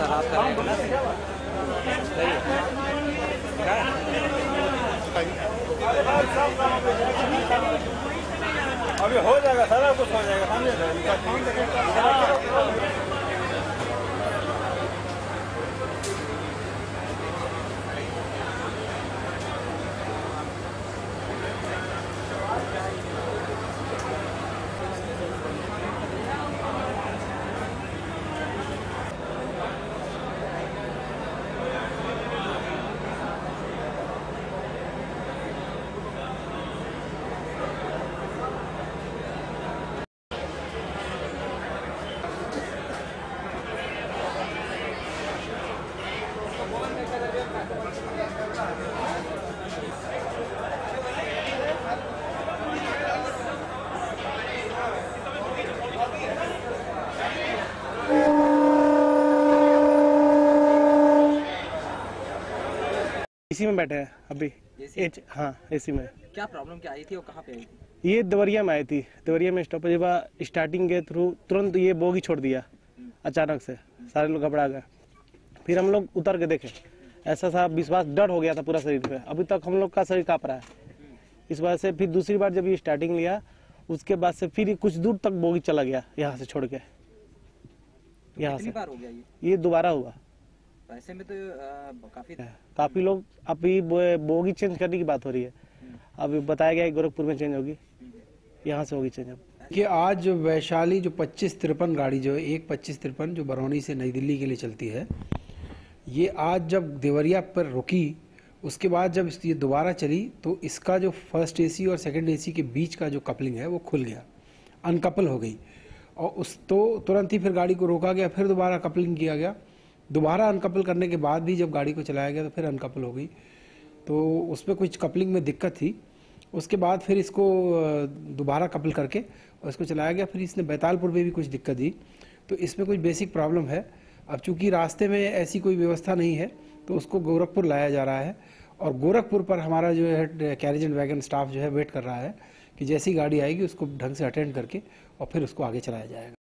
रात का रहेगा ना। सही है। अभी हो जाएगा, सारा कुछ हो जाएगा। इसी में बैठे हैं अभी। हाँ, एसी में। क्या प्रॉब्लम क्या आई थी और कहाँ पे आई थी? ये देवरिया में आई थी। देवरिया में स्टॉपेज स्टार्टिंग के थ्रू तुरंत ये बोगी छोड़ दिया अचानक से। सारे लोग घबरा गए। फिर हम लोग उतर के देखे, ऐसा सा विश्वास, डर हो गया था पूरा शरीर पे। अभी तक हम लोग का शरीर काँप रहा है। इस वजह से फिर दूसरी बार जब ये स्टार्टिंग लिया, उसके बाद से फिर कुछ दूर तक बोगी चला गया यहाँ से छोड़ के। यहाँ से बार हो गया ये दोबारा हुआ। ऐसे में तो काफी लोग अभी बोगी चेंज करने की बात हो रही है। अभी बताया गया है गोरखपुर में चेंज होगी, यहाँ से होगी चेंज। अब कि आज वैशाली जो 2553 गाड़ी जो है 12553 जो बरौनी से नई दिल्ली के लिए चलती है, ये आज जब देवरिया पर रुकी, उसके बाद जब ये दोबारा चली तो इसका जो फर्स्ट एसी और सेकंड एसी के बीच का जो कपलिंग है वो खुल गया, अनकपल हो गई। और उस तो तुरंत ही फिर गाड़ी को रोका गया, फिर दोबारा कपलिंग किया गया। दोबारा अनकपल करने के बाद भी जब गाड़ी को चलाया गया तो फिर अनकपल हो गई। तो उसमें कुछ कपलिंग में दिक्कत थी। उसके बाद फिर इसको दोबारा कपल करके और इसको चलाया गया। फिर इसने बैतालपुर में भी कुछ दिक्कत दी। तो इसमें कुछ बेसिक प्रॉब्लम है। अब चूंकि रास्ते में ऐसी कोई व्यवस्था नहीं है तो उसको गोरखपुर लाया जा रहा है। और गोरखपुर पर हमारा जो है कैरेज एंड वैगन स्टाफ जो है वेट कर रहा है कि जैसी गाड़ी आएगी उसको ढंग से अटेंड करके और फिर उसको आगे चलाया जाएगा।